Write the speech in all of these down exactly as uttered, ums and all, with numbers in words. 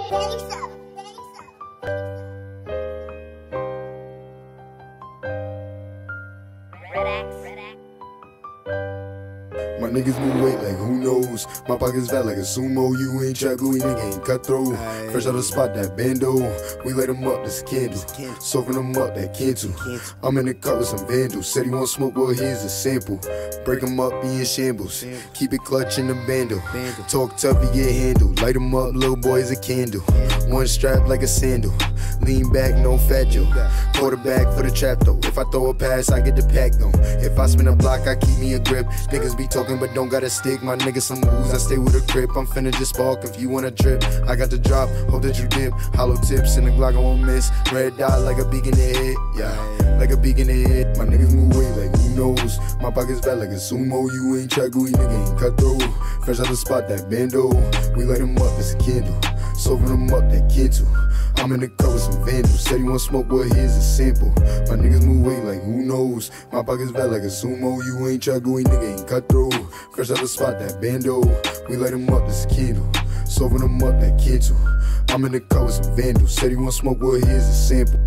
My niggas move weight like who knows. My pockets fat like a sumo. You ain't Chagu, nigga ain't cutthroat. Fresh out the spot, that bando. We light them up, this candle. Soaking them up, that cancel. I'm in the cut with some vandals. Said he want smoke, well here's a sample. Break them up, be in shambles. Keep it clutch in the bando. Talk tough, he get handled. Light them up, little boy is a candle. One strap like a sandal. Lean back, no fat joke. Quarterback for the trap though. If I throw a pass, I get the pack though. If I spin a block, I keep me a grip. Niggas be talking but don't got a stick. My niggas some moves, I stay with a grip. I'm finna just spark if you wanna trip. I got the drop, hope that you dip. Hollow tips in the Glock, I won't miss. Red dot like a beacon in the head, yeah, like a beacon in the head. My niggas move weight like who knows. My pockets fat like a sumo. You ain't Chagu, nigga ain't cutthroat. Fresh out the spot, that bando. We light them up, it's a candle. Soaking them up, that cancel. I'm in the cut with some vandals. Said he want smoke, well here's a sample. My niggas move weight like who knows. My pockets fat like a sumo. You ain't Chagu, nigga ain't cutthroat. Fresh out the spot, that bando. We light them up, this candle. Soaking them up, that cancel. I'm in the cut with some vandals. Said he want smoke, well here's a sample.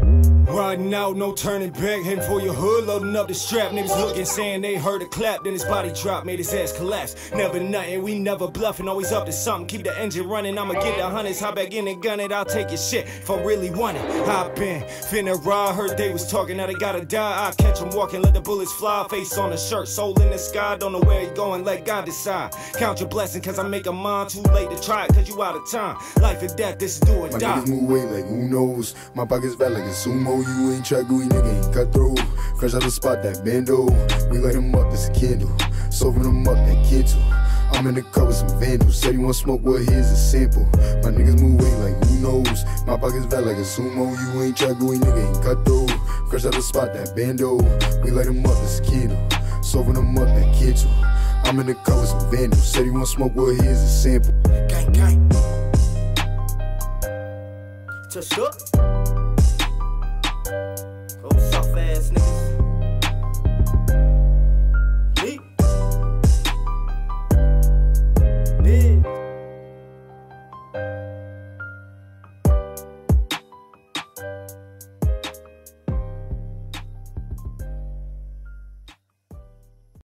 Riding out, no turning back, heading for your hood, loading up the strap. Niggas looking, saying they heard a clap, then his body drop, made his ass collapse. Never nothing, we never bluffing, always up to something. Keep the engine running, I'ma get the hundreds, hop back in and gun it, I'll take your shit if I really want it. Hop in, finna ride, heard they was talking, now they gotta die. I catch them walking, let the bullets fly, face on the shirt, soul in the sky, don't know where he going, let God decide. Count your blessing, cause I make a mind, too late to try it, cause you out of time. Life or death, this is do or My die. niggas move weight like who knows. My pockets fat like a sumo. You ain't Chagu, nigga ain't cutthroat. Fresh out the spot, that bando. We light them up, this a candle. Soaking them up, that cancel. I'm in the cut with some vandals. Said he want smoke, well here's a sample. My niggas move weight like who knows. My pockets fat like a sumo. You ain't Chagu, nigga ain't cutthroat. Fresh out the spot, that bando. We light them up, this a candle. Soaking them up, that cancel. I'm in the cut with some vandals. Said he want smoke, well here's a sample. Gang, gang. Touch up. Oh, soft ass niggas.